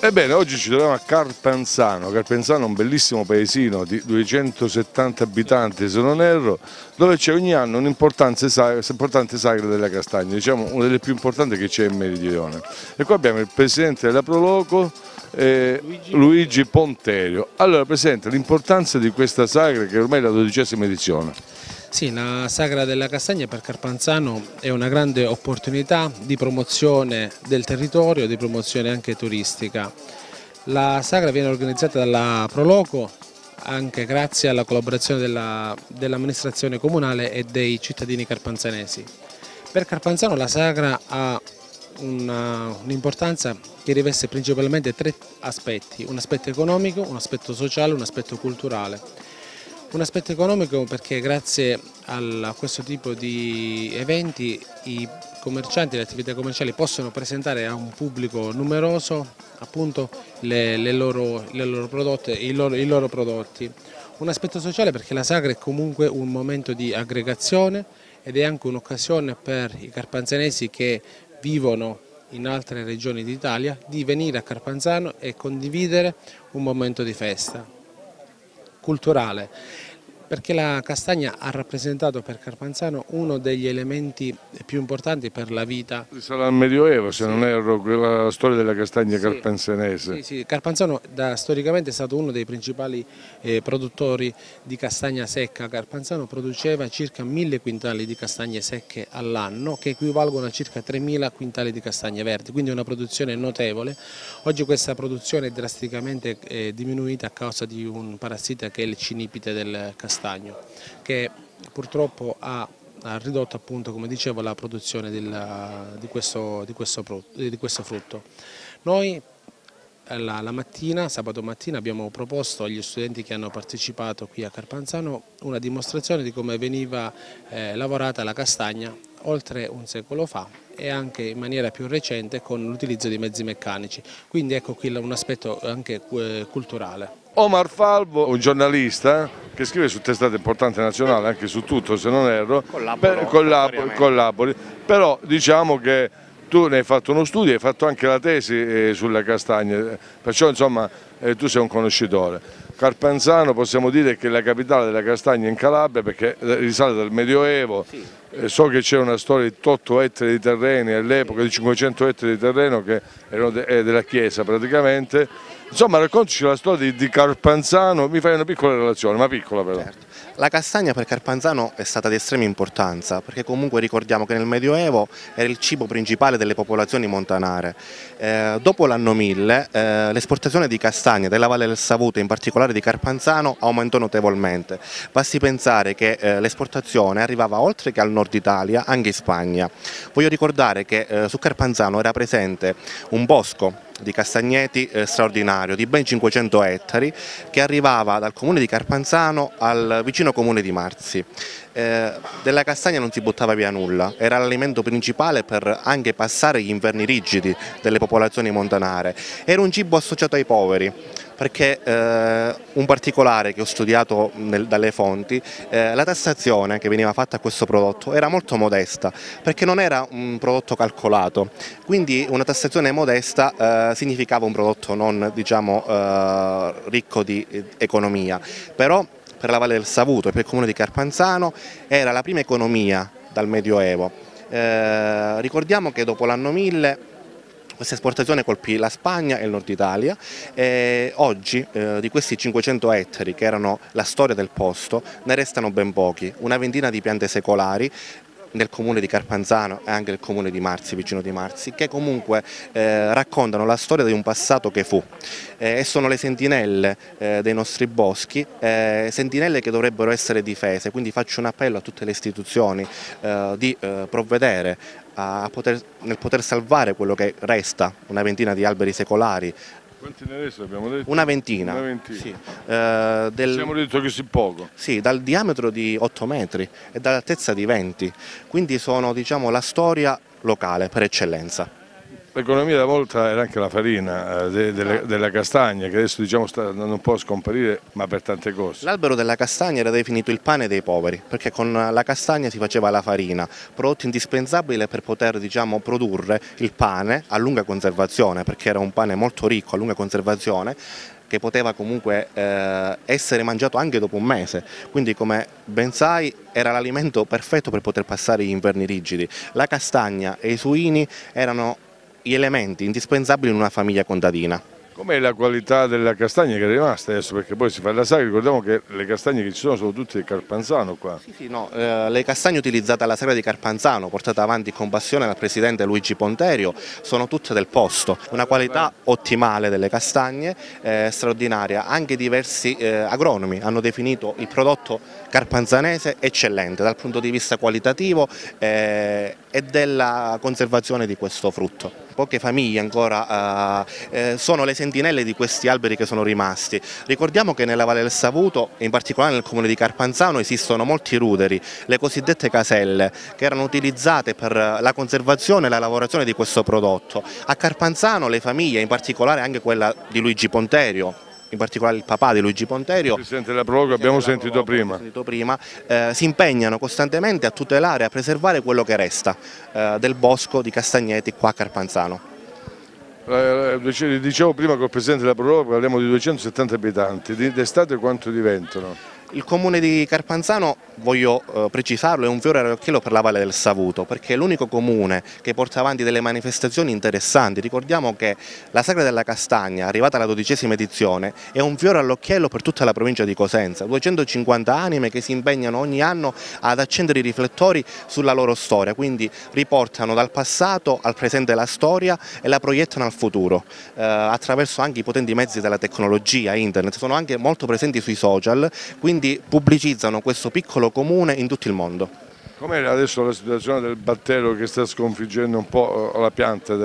Ebbene, oggi ci troviamo a Carpenzano. Carpenzano è un bellissimo paesino di 270 abitanti, se non erro, dove c'è ogni anno un'importante sagra della castagna, diciamo una delle più importanti che c'è in Meridione. E qua abbiamo il presidente della Proloco, Luigi Ponterio. Allora, Presidente, l'importanza di questa sagra che ormai è la 12ª edizione. Sì, la Sagra della Castagna per Carpanzano è una grande opportunità di promozione del territorio, di promozione anche turistica. La Sagra viene organizzata dalla Proloco anche grazie alla collaborazione dell'amministrazione comunale e dei cittadini carpanzanesi. Per Carpanzano la Sagra ha un'importanza che riveste principalmente tre aspetti: un aspetto economico, un aspetto sociale e un aspetto culturale. Un aspetto economico perché grazie a questo tipo di eventi i commercianti e le attività commerciali possono presentare a un pubblico numeroso appunto i loro prodotti. Un aspetto sociale perché la Sagra è comunque un momento di aggregazione ed è anche un'occasione per i carpanzanesi che vivono in altre regioni d'Italia di venire a Carpanzano e condividere un momento di festa culturale, perché la castagna ha rappresentato per Carpanzano uno degli elementi più importanti per la vita. Sarà il Medioevo, se non erro, quella storia della castagna carpanzenese. Sì, Carpanzano storicamente è stato uno dei principali produttori di castagna secca. Carpanzano produceva circa 1000 quintali di castagne secche all'anno, che equivalgono a circa 3000 quintali di castagne verdi, quindi una produzione notevole. Oggi questa produzione è drasticamente diminuita a causa di un parassita che è il cinipite del castagno, che purtroppo ha ridotto appunto, come dicevo, la produzione di questo frutto. Noi la mattina, sabato mattina, abbiamo proposto agli studenti che hanno partecipato qui a Carpanzano una dimostrazione di come veniva lavorata la castagna oltre un secolo fa e anche in maniera più recente con l'utilizzo di mezzi meccanici, quindi ecco qui un aspetto anche culturale. Omar Falvo, un giornalista che scrive su testate importanti nazionali, anche su Tutto se non erro, collabori, però diciamo che tu ne hai fatto uno studio, hai fatto anche la tesi sulla castagna, perciò insomma tu sei un conoscitore. Carpanzano possiamo dire che è la capitale della castagna in Calabria perché risale dal Medioevo. Sì. So che c'è una storia di 8 ettari di terreni all'epoca, di 500 ettari di terreno che erano della chiesa praticamente. Insomma, raccontaci la storia di Carpanzano, mi fai una piccola relazione, ma piccola però. Certo. La castagna per Carpanzano è stata di estrema importanza perché comunque ricordiamo che nel Medioevo era il cibo principale delle popolazioni montanare. Dopo l'anno 1000 l'esportazione di castagne della Valle del Savuto, in particolare di Carpanzano, aumentò notevolmente. Basti pensare che l'esportazione arrivava oltre che al nord Italia, anche in Spagna. Voglio ricordare che su Carpanzano era presente un bosco di castagneti straordinario di ben 500 ettari che arrivava dal comune di Carpanzano al vicino comune di Marzi. Della castagna non si buttava via nulla, era l'alimento principale per anche passare gli inverni rigidi delle popolazioni montanare. Era un cibo associato ai poveri, perché un particolare che ho studiato dalle fonti, la tassazione che veniva fatta a questo prodotto era molto modesta, perché non era un prodotto calcolato, quindi una tassazione modesta significava un prodotto non ricco di economia, però per la Valle del Savuto e per il comune di Carpanzano era la prima economia dal Medioevo. Ricordiamo che dopo l'anno 1000 questa esportazione colpì la Spagna e il nord Italia e oggi di questi 500 ettari che erano la storia del posto ne restano ben pochi, una ventina di piante secolari nel comune di Carpanzano e anche nel comune di Marzi, vicino di Marzi, che comunque raccontano la storia di un passato che fu e sono le sentinelle dei nostri boschi, sentinelle che dovrebbero essere difese, quindi faccio un appello a tutte le istituzioni di provvedere nel poter salvare quello che resta, una ventina di alberi secolari. Quanti ne resta abbiamo detto? Una ventina. Una ventina. Sì. Abbiamo detto che si poco. Sì, dal diametro di 8 metri e dall'altezza di 20, quindi sono la storia locale per eccellenza. L'economia da volta era anche la farina della castagna, che adesso diciamo non può scomparire, ma per tante cose. L'albero della castagna era definito il pane dei poveri, perché con la castagna si faceva la farina, prodotto indispensabile per poter, diciamo, produrre il pane a lunga conservazione, perché era un pane molto ricco a lunga conservazione, che poteva comunque essere mangiato anche dopo un mese, quindi come ben sai era l'alimento perfetto per poter passare gli inverni rigidi. La castagna e i suini erano gli elementi indispensabili in una famiglia contadina. Com'è la qualità della castagna che è rimasta adesso? Perché poi si fa la sagra, ricordiamo che le castagne che ci sono tutte di Carpanzano qua. Sì, no, le castagne utilizzate alla sagra di Carpanzano, portate avanti con passione dal presidente Luigi Ponterio, sono tutte del posto, una qualità ottimale delle castagne, straordinaria. Anche diversi agronomi hanno definito il prodotto carpanzanese eccellente dal punto di vista qualitativo e della conservazione di questo frutto. Poche famiglie ancora sono le sentinelle di questi alberi che sono rimasti. Ricordiamo che nella Valle del Savuto, in particolare nel comune di Carpanzano, esistono molti ruderi, le cosiddette caselle, che erano utilizzate per la conservazione e la lavorazione di questo prodotto. A Carpanzano le famiglie, in particolare anche quella di Luigi Ponterio, in particolare il papà di Luigi Ponterio, Presidente della Prologa, abbiamo sentito prima, si impegnano costantemente a tutelare e a preservare quello che resta del bosco di castagneti qua a Carpanzano. Dicevo prima col Presidente della Prologa parliamo di 270 abitanti, d'estate quanto diventano? Il comune di Carpanzano, voglio precisarlo, è un fiore all'occhiello per la Valle del Savuto, perché è l'unico comune che porta avanti delle manifestazioni interessanti. Ricordiamo che la Sagra della Castagna, arrivata alla 12ª edizione, è un fiore all'occhiello per tutta la provincia di Cosenza. 250 anime che si impegnano ogni anno ad accendere i riflettori sulla loro storia, quindi riportano dal passato al presente la storia e la proiettano al futuro, attraverso anche i potenti mezzi della tecnologia, internet, sono anche molto presenti sui social, quindi pubblicizzano questo piccolo comune in tutto il mondo. Com'è adesso la situazione del batterio che sta sconfiggendo un po' la pianta?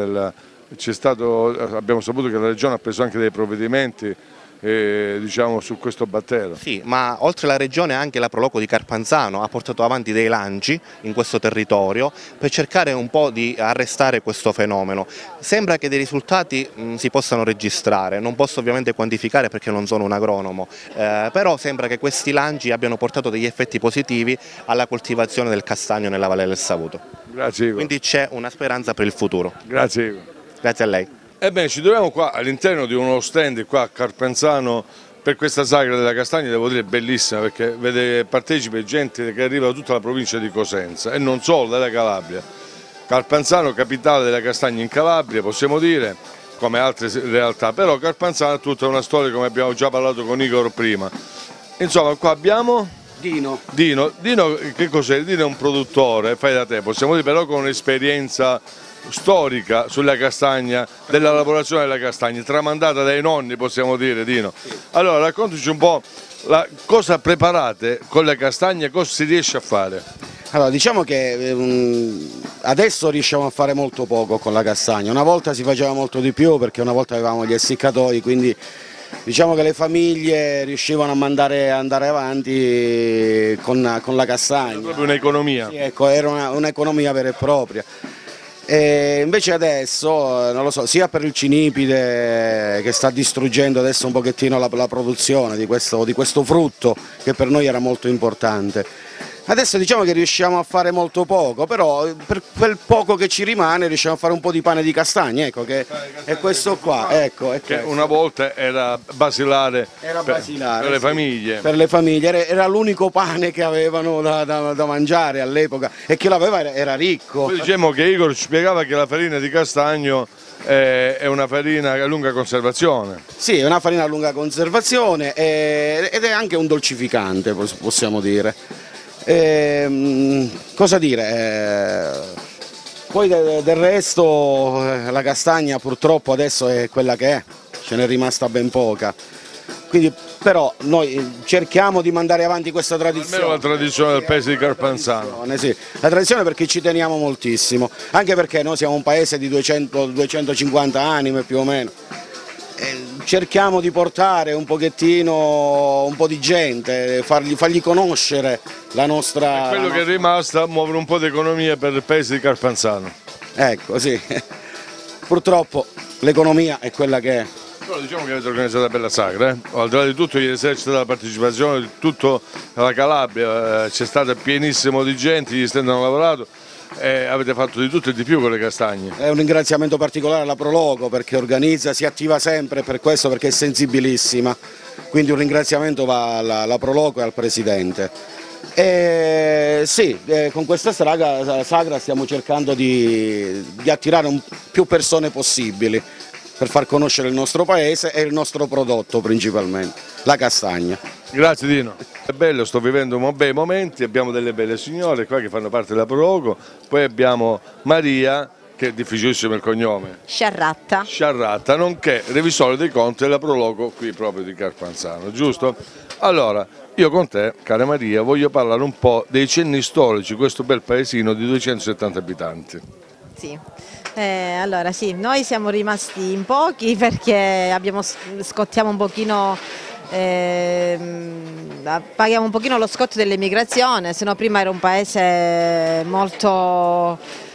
Abbiamo saputo che la Regione ha preso anche dei provvedimenti diciamo, su questo batterio. Sì, ma oltre alla Regione anche la Proloco di Carpanzano ha portato avanti dei lanci in questo territorio per cercare un po' di arrestare questo fenomeno. Sembra che dei risultati si possano registrare, non posso ovviamente quantificare perché non sono un agronomo, però sembra che questi lanci abbiano portato degli effetti positivi alla coltivazione del castagno nella Valle del Savuto. Grazie Igor. Quindi c'è una speranza per il futuro. Grazie Igor. Grazie a lei. Ebbene, ci troviamo qua all'interno di uno stand qua a Carpanzano per questa sagra della castagna, devo dire bellissima, perché vede partecipi gente che arriva da tutta la provincia di Cosenza e non solo, dalla Calabria. Carpanzano, capitale della castagna in Calabria, possiamo dire, come altre realtà, però Carpanzano ha tutta una storia, come abbiamo già parlato con Igor prima. Insomma, qua abbiamo Dino. Dino che cos'è? Dino è un produttore, fai da te, possiamo dire, però con un'esperienza storica sulla castagna, della lavorazione della castagna, tramandata dai nonni, possiamo dire, Dino. Allora raccontaci un po' cosa preparate con le castagne, cosa si riesce a fare? Allora, diciamo che adesso riusciamo a fare molto poco con la castagna, una volta si faceva molto di più perché una volta avevamo gli essiccatori, quindi diciamo che le famiglie riuscivano a andare avanti con la castagna. È proprio un'economia. Sì, ecco, era un'economia vera e propria. E invece adesso, non lo so, sia per il cinipide che sta distruggendo adesso un pochettino la produzione di questo frutto che per noi era molto importante. Adesso diciamo che riusciamo a fare molto poco, però per quel poco che ci rimane riusciamo a fare un po' di pane di castagne, ecco, che è questo qua, ecco. Che una volta era basilare, per le sì, famiglie. Per le famiglie, era l'unico pane che avevano da mangiare all'epoca e chi l'aveva era ricco. Poi diciamo che Igor ci spiegava che la farina di castagno è una farina a lunga conservazione. Sì, è una farina a lunga conservazione ed è anche un dolcificante, possiamo dire. Cosa dire? Poi del resto la castagna purtroppo adesso è quella che è, ce n'è rimasta ben poca. Quindi, però noi cerchiamo di mandare avanti questa tradizione. Almeno la tradizione del paese di Carpanzano. Sì, la tradizione perché ci teniamo moltissimo, anche perché noi siamo un paese di 200-250 anime più o meno. Cerchiamo di portare un pochettino, un po' di gente, fargli conoscere la nostra... E quello che è rimasto, muovere un po' di economia per il paese di Carpanzano. Ecco, sì. Purtroppo l'economia è quella che è. Però diciamo che avete organizzato una bella sagra, al di là di tutto ieri sera c'è stata la partecipazione di tutta la Calabria, c'è stato pienissimo di gente, gli stand hanno lavorato e avete fatto di tutto e di più con le castagne. È un ringraziamento particolare alla Proloco perché organizza, si attiva sempre per questo, perché è sensibilissima, quindi un ringraziamento va alla Proloco e al Presidente. Sì, con questa sagra stiamo cercando di attirare più persone possibili per far conoscere il nostro paese e il nostro prodotto principalmente, la castagna. Grazie Dino. È bello, sto vivendo bei momenti, abbiamo delle belle signore qua che fanno parte della Proloco, poi abbiamo Maria, che è difficilissimo il cognome. Sciarratta. Sciarratta, nonché revisore dei conti della Proloco qui proprio di Carpanzano, giusto? Allora, io con te, cara Maria, voglio parlare un po' dei cenni storici, questo bel paesino di 270 abitanti. Sì. Allora sì, noi siamo rimasti in pochi perché scottiamo un pochino, paghiamo un pochino lo scotto dell'emigrazione, se no prima era un paese molto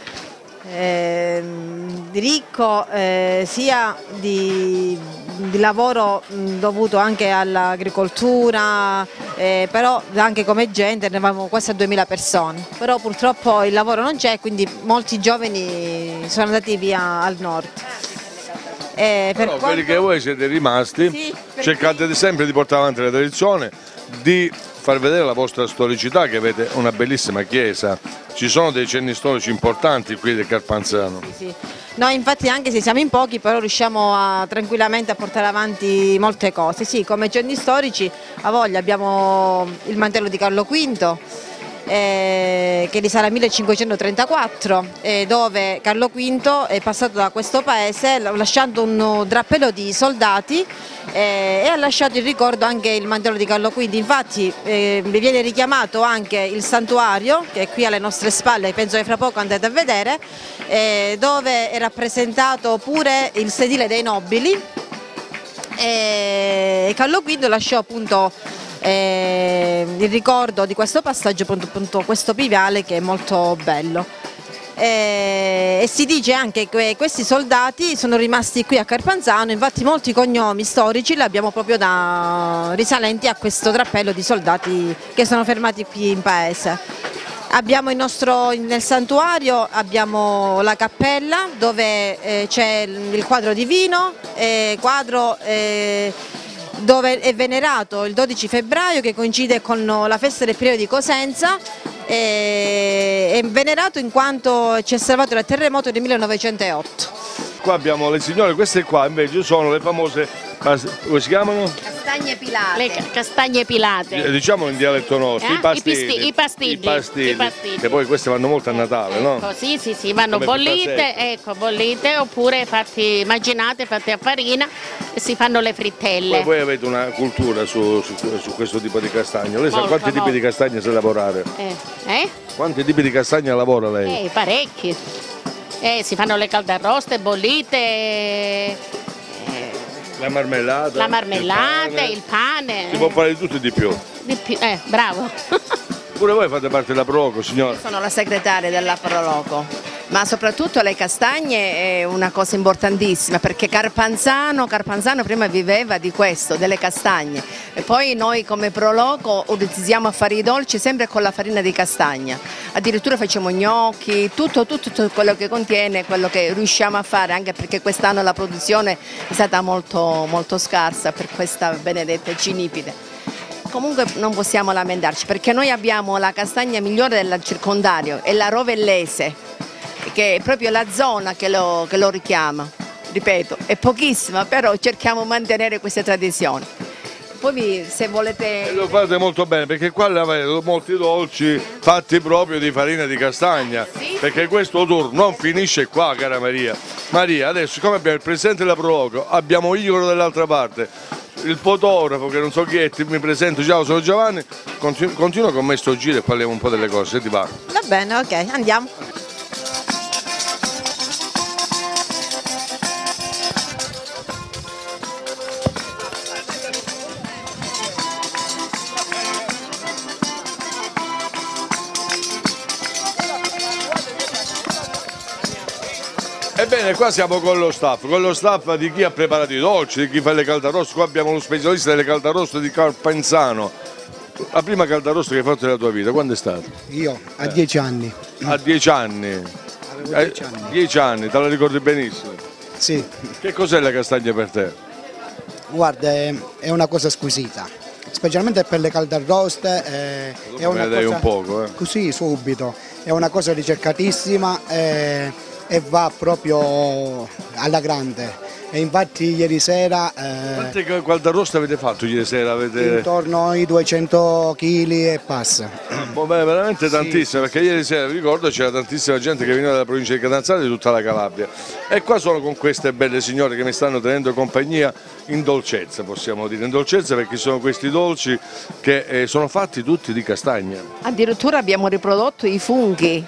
ricco sia di lavoro dovuto anche all'agricoltura, però anche come gente ne avevamo quasi a 2000 persone, però purtroppo il lavoro non c'è, quindi molti giovani sono andati via al nord. Però quelli che voi siete rimasti, sì, cercate sempre di portare avanti la tradizione, di far vedere la vostra storicità, che avete una bellissima chiesa, ci sono dei cenni storici importanti qui del Carpanzano. Sì. Noi infatti anche se siamo in pochi però riusciamo tranquillamente a portare avanti molte cose, sì, come cenni storici a voglia abbiamo il mantello di Carlo V, che risale al 1534, dove Carlo V è passato da questo paese lasciando un drappello di soldati e ha lasciato il ricordo anche il mantello di Carlo V. Infatti vi viene richiamato anche il santuario che è qui alle nostre spalle, penso che fra poco andate a vedere, dove è rappresentato pure il sedile dei nobili, e Carlo V lasciò appunto il ricordo di questo passaggio, appunto questo piviale che è molto bello. E si dice anche che questi soldati sono rimasti qui a Carpanzano, infatti molti cognomi storici li abbiamo proprio risalenti a questo drappello di soldati che sono fermati qui in paese. Abbiamo nel santuario abbiamo la cappella dove c'è il quadro divino, dove è venerato il 12 febbraio che coincide con la festa del periodo di Cosenza, è venerato in quanto ci è salvato dal terremoto del 1908. Qua abbiamo le signore, queste qua invece sono le famose, come si chiamano? Castagne pilate. Le castagne pilate. Diciamo in dialetto nostro, i pastigli. I pastigli. Che poi queste vanno molto a Natale, no? Ecco, sì, vanno Come bollite oppure immaginate, fatte a farina e si fanno le frittelle. Poi voi avete una cultura su questo tipo di castagne. Lei sa quanti tipi di castagne sa lavorare? Quanti tipi di castagne lavora lei? Parecchi. Si fanno le caldarroste, bollite, la marmellata, il pane. Si può fare di tutto e di più. Bravo. Pure voi fate parte della Proloco, signora? Sono la segretaria della Proloco, ma soprattutto le castagne è una cosa importantissima perché Carpanzano prima viveva di questo, delle castagne, e poi noi come Proloco utilizziamo a fare i dolci sempre con la farina di castagna, addirittura facciamo gnocchi, tutto quello che contiene, quello che riusciamo a fare, anche perché quest'anno la produzione è stata molto scarsa per questa benedetta cinipide. Comunque non possiamo lamentarci perché noi abbiamo la castagna migliore del circondario, è la rovellese, che è proprio la zona che lo richiama. Ripeto, è pochissima, però cerchiamo di mantenere queste tradizioni. Poi se volete... Lo fate molto bene perché qua avete molti dolci fatti proprio di farina di castagna, sì. Perché questo tour non finisce qua, cara Maria. Maria, adesso come abbiamo il presidente della Proloco, abbiamo Igor dall'altra parte, il fotografo che non so chi è, mi presento, ciao, sono Giovanni, continua con me sto giro e parliamo un po' delle cose, se ti va? Va bene, ok, andiamo. Ebbene, qua siamo con lo staff di chi ha preparato i dolci, di chi fa le caldaroste. Qua abbiamo lo specialista delle caldaroste di Carpenzano. La prima caldarosta che hai fatto nella tua vita, quando è stata? Io, a 10 anni. A 10 anni? Avevo 10 anni. 10 anni, te la ricordi benissimo? Sì, Che cos'è la castagna per te? guarda, è una cosa squisita, specialmente per le caldaroste. È Me una ne dai cosa, un poco, eh? Così, subito, è una cosa ricercatissima e va proprio alla grande. E infatti ieri sera, Quante caldaroste avete fatto ieri sera? intorno ai 200 kg e passa. Veramente tantissime, perché ieri sera, vi ricordo, c'era tantissima gente che veniva dalla provincia di Catanzaro e di tutta la Calabria. E qua sono con queste belle signore che mi stanno tenendo compagnia in dolcezza, possiamo dire, in dolcezza, perché sono questi dolci che sono fatti tutti di castagna. Addirittura abbiamo riprodotto i funghi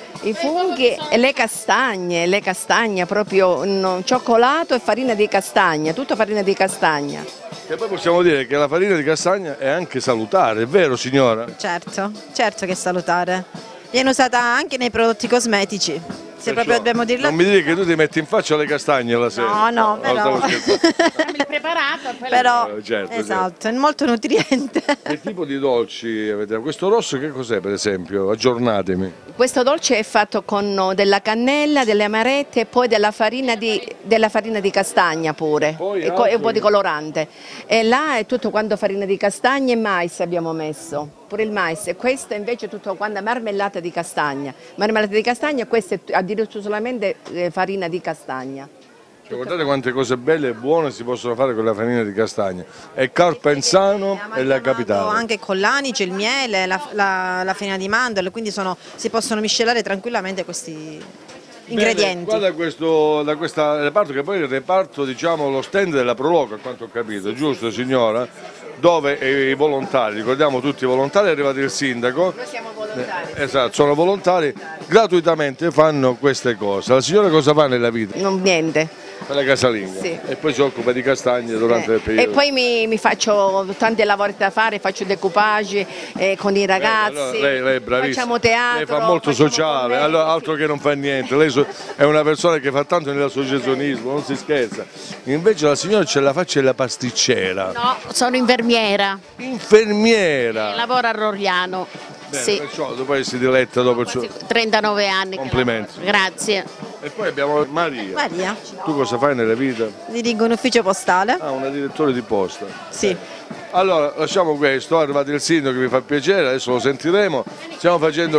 e le castagne proprio cioccolato e farina di castagna, tutto farina di castagna. E poi possiamo dire che la farina di castagna è anche salutare, è vero signora? Certo, certo che è salutare. Viene usata anche nei prodotti cosmetici, se proprio dobbiamo dirla. Non mi dire che tu ti metti in faccia le castagne la sera. No, però. Il preparato, Però, certo, esatto, è molto nutriente. Che tipo di dolci avete? Questo rosso che cos'è per esempio? Aggiornatemi. Questo dolce è fatto con della cannella, delle amarette e poi della farina di castagna pure, Poi e un po' di colorante. E là è tutto quanto farina di castagna e mais abbiamo messo, pure il mais. E questo invece è tutto quanto marmellata di castagna. Marmellata di castagna e questo è addirittura solamente farina di castagna. Cioè, guardate quante cose belle e buone si possono fare con la farina di castagna. È Carpenzano e la capitale. Anche con l'anice, il miele, la farina di mandorle, quindi si possono miscelare tranquillamente questi ingredienti. Qua da questo reparto, che poi è il reparto, diciamo, lo stand della Proloco, a quanto ho capito, giusto signora? Dove i volontari, ricordiamo tutti i volontari, è arrivato il sindaco. Noi siamo volontari. Esatto, sono volontari, gratuitamente fanno queste cose. La signora cosa fa nella vita? Non niente. Per la casalinga. Sì. E poi si occupa di castagne durante il periodo. E poi mi faccio tanti lavori da fare, faccio decoupage con i ragazzi, Allora, lei è bravissima. facciamo teatro. Lei fa molto facciamo sociale, convegni. allora, altro che non fa niente. Lei è una persona che fa tanto nell'associazionismo, non si scherza. Invece la signora ce la faccia della pasticcera. No, sono infermiera, Infermiera. lavoro a Roriano. Bene, Sì, perciò poi si diletta dopo il suo... quasi 39 anni. che Complimenti. lavoro. Grazie. E poi abbiamo Maria. Maria, Tu cosa fai nella vita? dirigo un ufficio postale. Ah, una direttore di posta. Sì. Allora, lasciamo questo, è arrivato il sindaco che mi fa piacere, adesso lo sentiremo. Stiamo facendo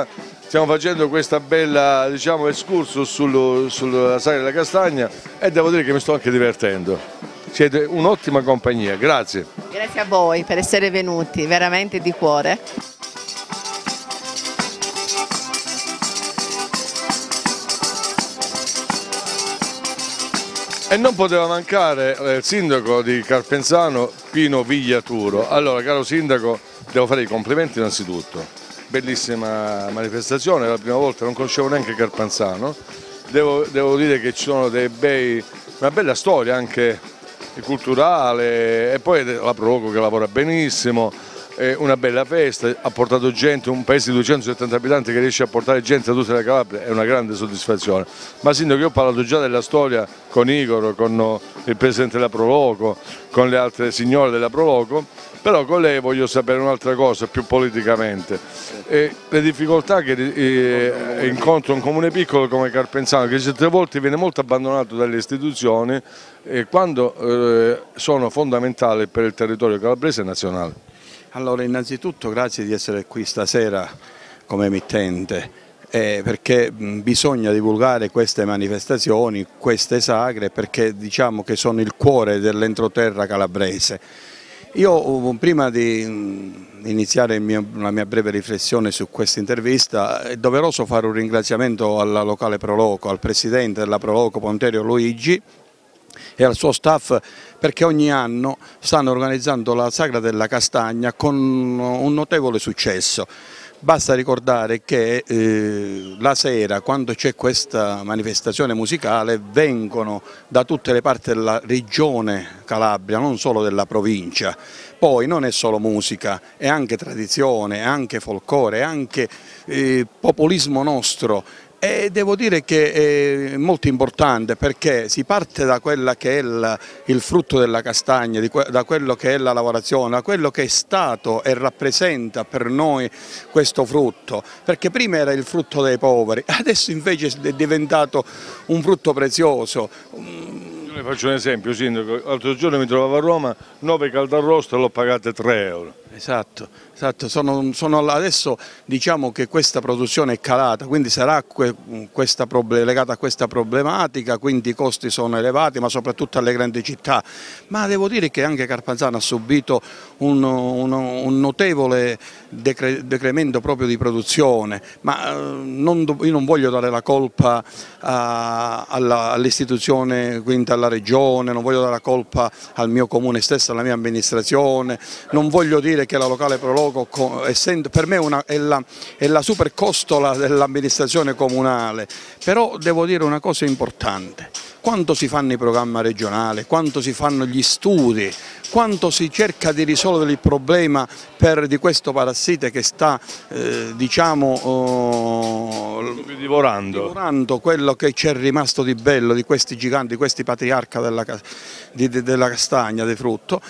questa bella, diciamo, excursus sulla sagra della castagna e devo dire che mi sto anche divertendo. Siete un'ottima compagnia, grazie. Grazie a voi per essere venuti, veramente di cuore. E non poteva mancare il sindaco di Carpenzano, Pino Vigliaturo. Allora, caro sindaco, devo fare i complimenti innanzitutto. Bellissima manifestazione, è la prima volta, non conoscevo neanche Carpenzano. Devo dire che ci sono una bella storia anche culturale, e poi la Proloco che lavora benissimo, una bella festa, ha portato gente, un paese di 270 abitanti che riesce a portare gente da tutta la Calabria, è una grande soddisfazione. Ma sindaco, io ho parlato già della storia con Igor, con il presidente della Proloco, con le altre signore della Proloco, però con lei voglio sapere un'altra cosa, più politicamente. Le difficoltà che incontra un comune piccolo come Carpenzano, che certe volte viene molto abbandonato dalle istituzioni, quando sono fondamentali per il territorio calabrese e nazionale. Allora, innanzitutto grazie di essere qui stasera come emittente, perché bisogna divulgare queste manifestazioni, queste sagre, perché diciamo che sono il cuore dell'entroterra calabrese. Io prima di iniziare la mia breve riflessione su questa intervista è doveroso fare un ringraziamento alla locale Proloco, al presidente della Proloco Ponterio Luigi e al suo staff, perché ogni anno stanno organizzando la Sagra della Castagna con un notevole successo. Basta ricordare che la sera, quando c'è questa manifestazione musicale, vengono da tutte le parti della regione Calabria, non solo della provincia. Poi non è solo musica, è anche tradizione, è anche folklore, è anche populismo nostro, E devo dire che è molto importante perché si parte da quella che è il frutto della castagna, da quello che è la lavorazione, da quello che è stato e rappresenta per noi questo frutto, perché prima era il frutto dei poveri, adesso invece è diventato un frutto prezioso. Io le faccio un esempio, Sindaco, l'altro giorno mi trovavo a Roma, 9 caldarroste l'ho pagate 3 euro. Esatto, adesso diciamo che questa produzione è calata, quindi sarà legata a questa problematica, quindi i costi sono elevati, ma soprattutto alle grandi città. Ma devo dire che anche Carpanzano ha subito un notevole decremento proprio di produzione, ma io non voglio dare la colpa all'istituzione, quindi alla regione, non voglio dare la colpa al mio comune stesso, alla mia amministrazione, non voglio dire che la locale Proloco, per me è la super costola dell'amministrazione comunale, però devo dire una cosa importante: quanto si fanno i programmi regionali, quanto si fanno gli studi, quanto si cerca di risolvere il problema di questo parassite che sta divorando quello che c'è rimasto di bello di questi giganti, di questi patriarca della castagna, del frutto.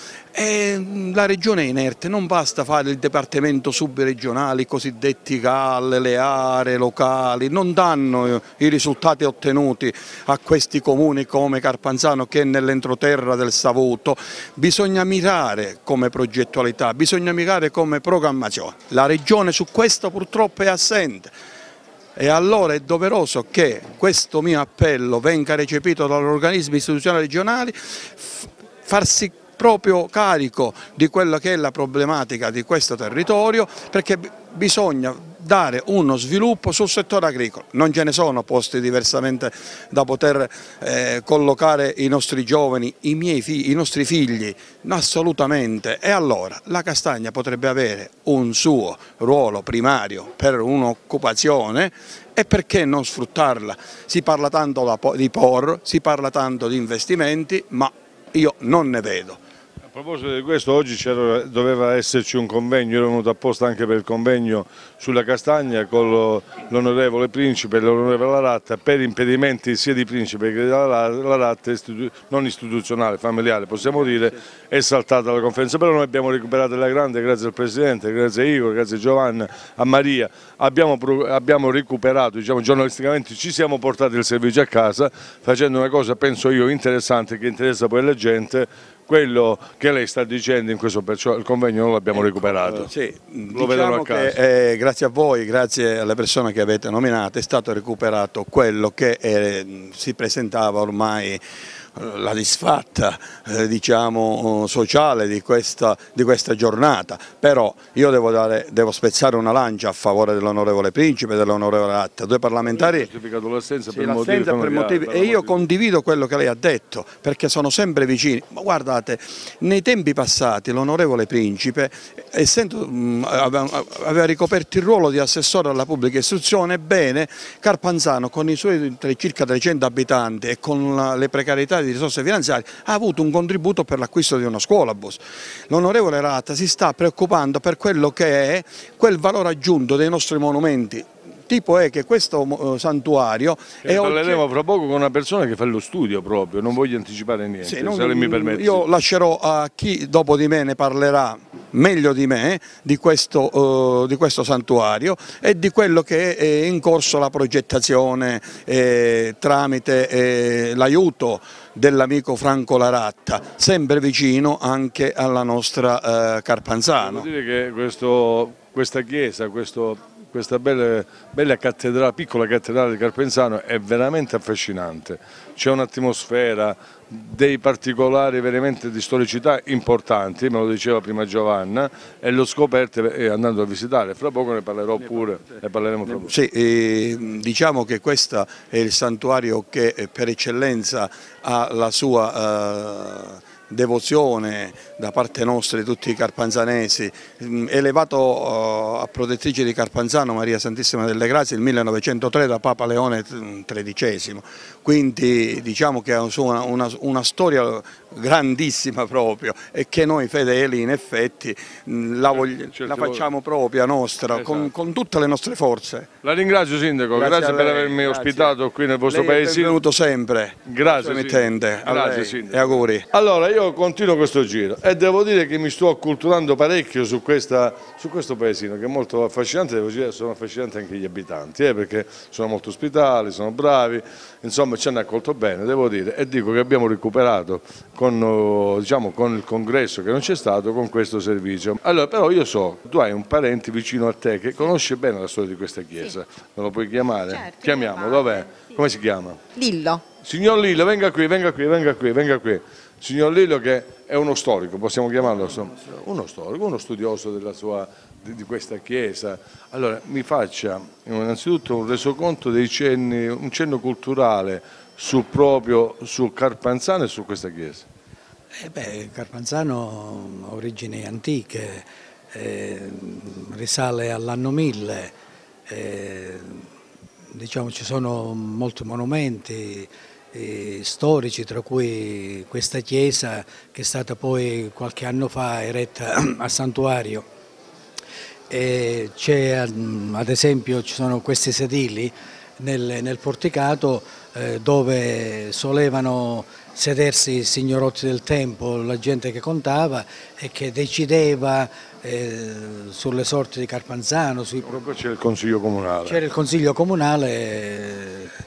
E la regione è inerte, non basta fare il dipartimento subregionale, i cosiddetti GAL, le aree locali, non danno i risultati ottenuti a questi comuni come Carpanzano, che è nell'entroterra del Savuto. Bisogna mirare come progettualità, bisogna mirare come programmazione. La regione su questo purtroppo è assente. E allora è doveroso che questo mio appello venga recepito dagli organismi istituzionali regionali, farsi proprio carico di quella che è la problematica di questo territorio, perché bisogna dare uno sviluppo sul settore agricolo. Non ce ne sono posti diversamente da poter collocare i nostri giovani, i nostri figli, assolutamente. E allora la castagna potrebbe avere un suo ruolo primario per un'occupazione, e perché non sfruttarla? Si parla tanto di POR, si parla tanto di investimenti, ma io non ne vedo. A proposito di questo, oggi doveva esserci un convegno, io ero venuto apposta anche per il convegno sulla castagna con l'onorevole Principe e l'onorevole Laratta, per impedimenti sia di Principe che della Laratta, non istituzionale, familiare possiamo dire, è saltata la conferenza, però noi abbiamo recuperato la grande, grazie al Presidente, grazie a Igor, grazie a Giovanna, a Maria, abbiamo recuperato, diciamo, giornalisticamente ci siamo portati il servizio a casa facendo una cosa, penso io, interessante, che interessa poi la gente. Quello che lei sta dicendo in questo, perciò il convegno non l'abbiamo recuperato. Sì, lo vedono a casa. Che, grazie a voi, grazie alle persone che avete nominato, è stato recuperato quello che si presentava ormai la disfatta diciamo, sociale di questa giornata, però io devo spezzare una lancia a favore dell'onorevole Principe e dell'onorevole Laratta, due parlamentari. Giustificato l'assenza per motivi, e io condivido quello che lei ha detto, perché sono sempre vicini. Ma guardate, nei tempi passati l'onorevole Principe, aveva ricoperto il ruolo di assessore alla pubblica istruzione, ebbene Carpanzano con i suoi circa 300 abitanti e con le precarietà di risorse finanziarie ha avuto un contributo per l'acquisto di uno scuolabus. L'onorevole Laratta si sta preoccupando per quello che è quel valore aggiunto dei nostri monumenti. Tipo è che questo santuario... Parleremo fra poco con una persona che fa lo studio proprio, non voglio anticipare niente, sì, se mi permette. Io lascerò a chi dopo di me ne parlerà meglio di me di questo santuario e di quello che è in corso la progettazione tramite l'aiuto dell'amico Franco Laratta, sempre vicino anche alla nostra Carpanzano. Devo dire che questa chiesa, questa bella cattedrale, piccola cattedrale di Carpenzano è veramente affascinante, c'è un'atmosfera, dei particolari veramente di storicità importanti, me lo diceva prima Giovanna, e l'ho scoperto andando a visitare, fra poco ne parlerò pure, ne parleremo fra poco. Sì, diciamo che questo è il santuario che per eccellenza ha la sua devozione da parte nostra di tutti i carpanzanesi, elevato a protettrice di Carpanzano Maria Santissima delle Grazie nel 1903 da Papa Leone XIII, quindi diciamo che ha una storia grandissima proprio e che noi fedeli in effetti la facciamo propria nostra, esatto, con tutte le nostre forze. La ringrazio Sindaco, grazie per avermi ospitato qui nel vostro paesino. Benvenuto sempre, grazie emittente, grazie Sindaco. E auguri. Allora io continuo questo giro e devo dire che mi sto acculturando parecchio su questo paesino che è molto affascinante, devo dire sono affascinanti anche gli abitanti, perché sono molto ospitali, sono bravi, insomma ci hanno accolto bene, devo dire, e dico che abbiamo recuperato con il congresso che non c'è stato con questo servizio. Allora però io so, tu hai un parente vicino a te che conosce bene la storia di questa chiesa, me lo puoi chiamare? Certo, Chiamiamo, dov'è? sì. Come si chiama? Lillo. Signor Lillo, venga qui. Signor Lillo che è uno storico, possiamo chiamarlo? Uno storico, uno studioso di questa chiesa. Allora mi faccia innanzitutto un resoconto dei cenni, un cenno culturale proprio su Carpanzano e su questa chiesa. Carpanzano ha origini antiche, risale all'anno 1000, diciamo ci sono molti monumenti storici, tra cui questa chiesa che è stata poi qualche anno fa eretta a santuario. Ad esempio ci sono questi sedili nel porticato dove solevano sedersi i signorotti del tempo, la gente che contava e che decideva sulle sorti di Carpanzano. C'era il Consiglio Comunale. C'era il Consiglio Comunale.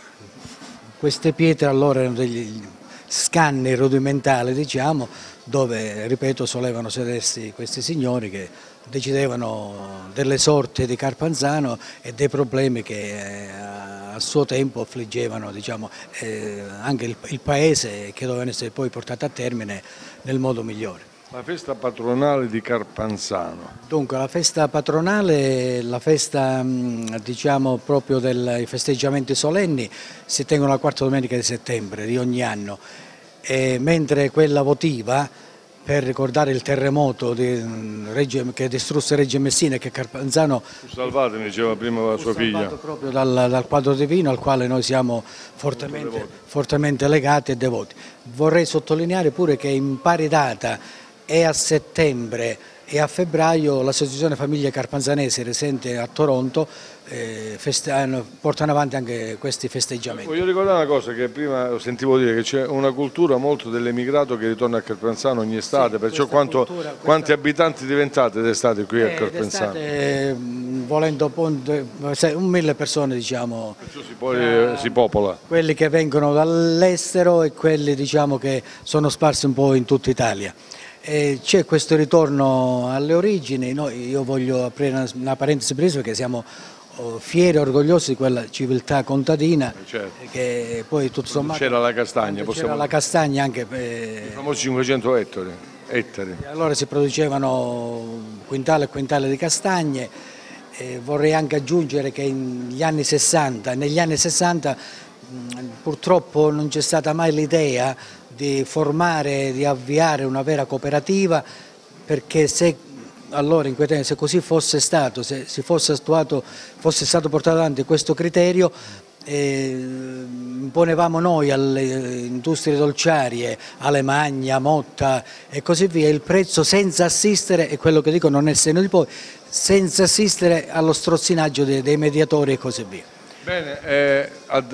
Queste pietre allora erano degli scanni rudimentali, diciamo, dove, ripeto, solevano sedersi questi signori che decidevano delle sorti di Carpanzano e dei problemi che a suo tempo affliggevano, diciamo, anche il paese, che dovevano essere poi portati a termine nel modo migliore. La festa patronale di Carpanzano. Dunque la festa patronale, la festa diciamo proprio dei festeggiamenti solenni si tengono la quarta domenica di settembre di ogni anno, mentre quella votiva per ricordare il terremoto che distrusse Reggio Messina e che Carpanzano fu salvato, mi diceva prima la sua figlia. Proprio dal quadro divino al quale noi siamo fortemente legati e devoti. Vorrei sottolineare pure che in pari data e a settembre e a febbraio l'Associazione Famiglie Carpanzanesi residente a Toronto portano avanti anche questi festeggiamenti. Voglio ricordare una cosa che prima sentivo dire, che c'è una cultura molto dell'emigrato che ritorna a Carpanzano ogni estate, sì, perciò quanti abitanti diventate d'estate qui a Carpanzano? D'estate, volendo 1.000 persone, diciamo. Perciò si popola. Quelli che vengono dall'estero e quelli, diciamo, che sono sparsi un po' in tutta Italia. C'è questo ritorno alle origini, io voglio aprire una parentesi prima perché siamo fieri e orgogliosi di quella civiltà contadina, certo, che poi tutto sommato c'era la castagna, c'era la castagna anche i famosi 500 ettari. Allora si producevano quintale e quintale di castagne. Vorrei anche aggiungere che negli anni 60 purtroppo non c'è stata mai l'idea di formare, di avviare una vera cooperativa, perché se allora in quei tempi, se così fosse stato, se si fosse stato portato avanti questo criterio, imponevamo noi alle industrie dolciarie, Alemagna, Motta e così via, il prezzo senza assistere, e quello che dico non è il senno di poi, senza assistere allo strozzinaggio dei mediatori e così via. Bene,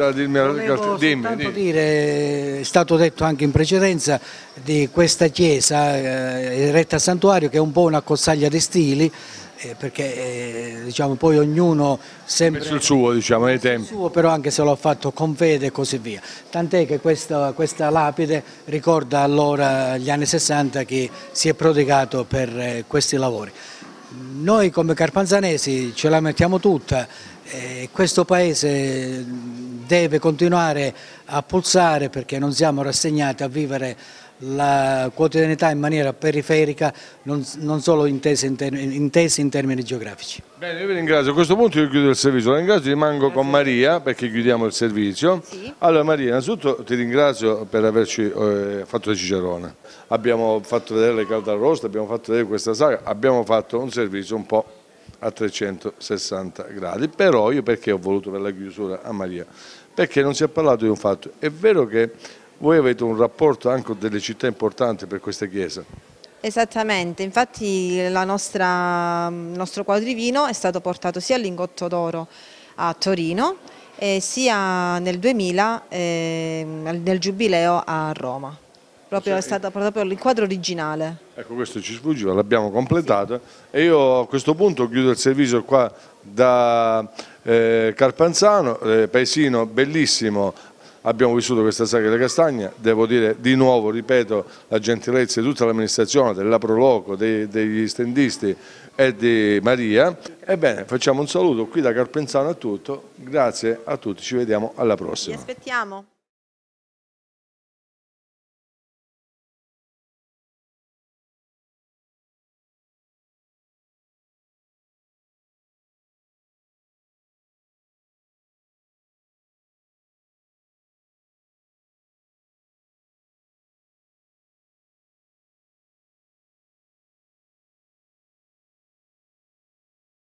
dimmi. Dire, è stato detto anche in precedenza di questa chiesa eretta a santuario, che è un po' una cozzaglia di stili, perché diciamo poi ognuno sempre il suo, diciamo, nei tempi. Il suo, però anche se l'ha fatto con fede e così via. Tant'è che questa lapide ricorda allora gli anni 60 che si è prodigato per questi lavori. Noi come carpanzanesi ce la mettiamo tutta. Questo paese deve continuare a pulsare, perché non siamo rassegnati a vivere la quotidianità in maniera periferica, non solo intesi in termini geografici. Bene, io vi ringrazio. A questo punto io chiudo il servizio, la ringrazio, rimango con Maria perché chiudiamo il servizio. Sì. Allora Maria, innanzitutto ti ringrazio per averci fatto da cicerone. Abbiamo fatto vedere le calde arroste, abbiamo fatto vedere questa sagra, abbiamo fatto un servizio un po' a 360 gradi, però io perché ho voluto per la chiusura a Maria? Perché non si è parlato di un fatto. È vero che voi avete un rapporto anche con delle città importanti per questa chiesa? Esattamente, infatti il nostro quadrivino è stato portato sia al Lingotto d'Oro a Torino sia nel 2000 nel Giubileo a Roma. È stato proprio il quadro originale. Ecco, questo ci sfuggiva, l'abbiamo completato e io a questo punto chiudo il servizio qua da Carpanzano, paesino bellissimo. Abbiamo vissuto questa sagra delle castagne, devo dire di nuovo, ripeto, la gentilezza di tutta l'amministrazione, della Proloco, degli stendisti e di Maria. Ebbene, facciamo un saluto qui da Carpenzano a tutto, grazie a tutti, ci vediamo alla prossima. Vi aspettiamo.